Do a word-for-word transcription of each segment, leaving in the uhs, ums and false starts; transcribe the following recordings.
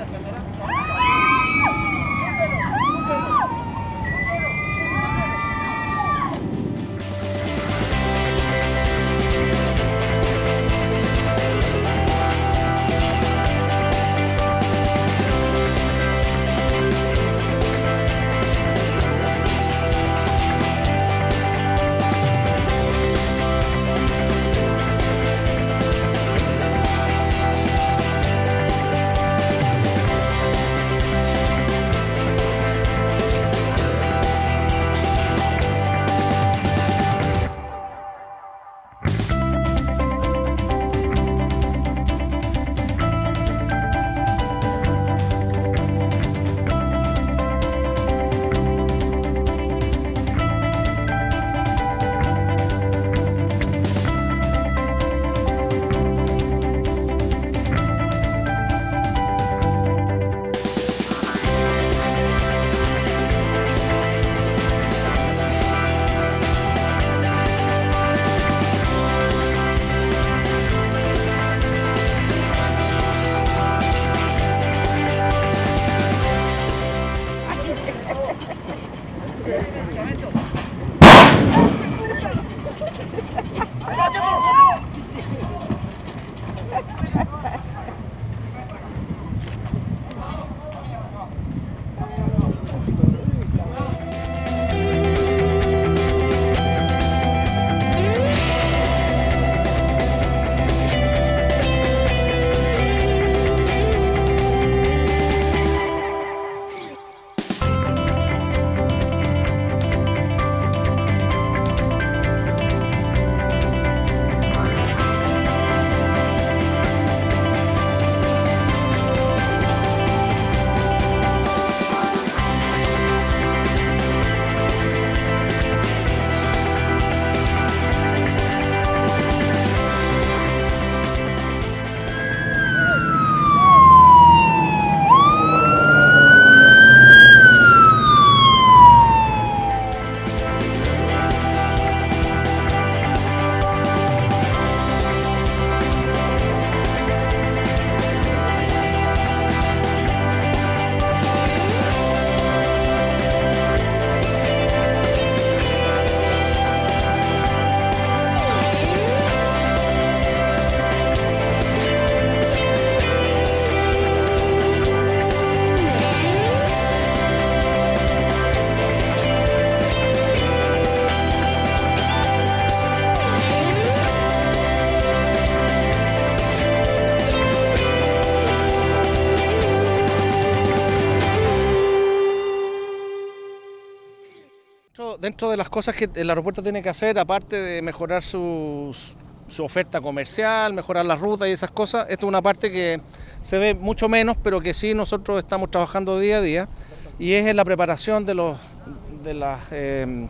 Dentro de las cosas que el aeropuerto tiene que hacer, aparte de mejorar su, su oferta comercial, mejorar las rutas y esas cosas, esta es una parte que se ve mucho menos, pero que sí nosotros estamos trabajando día a día, y es en la preparación de los, de las, eh,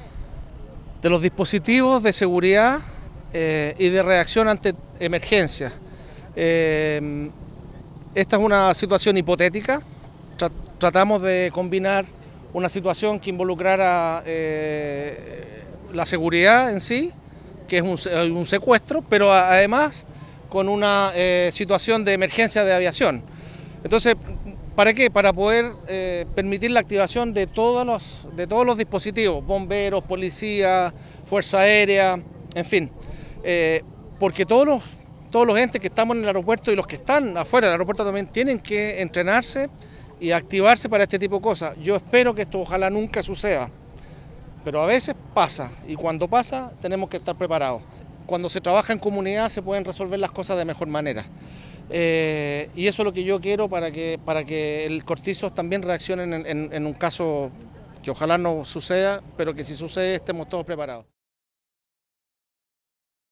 de los dispositivos de seguridad eh, y de reacción ante emergencias. Eh, esta es una situación hipotética, Tra- tratamos de combinar una situación que involucrara eh, la seguridad en sí, que es un, un secuestro, pero además con una eh, situación de emergencia de aviación. Entonces, ¿para qué? Para poder eh, permitir la activación de todos los, de todos los dispositivos, bomberos, policía, fuerza aérea, en fin. Eh, porque todos los, todos los entes que estamos en el aeropuerto y los que están afuera del aeropuerto también tienen que entrenarse y activarse para este tipo de cosas. Yo espero que esto ojalá nunca suceda, pero a veces pasa, y cuando pasa tenemos que estar preparados. Cuando se trabaja en comunidad se pueden resolver las cosas de mejor manera. Eh, y eso es lo que yo quiero para que, para que el Cortizos también reaccionen en, en, en un caso que ojalá no suceda, pero que si sucede estemos todos preparados.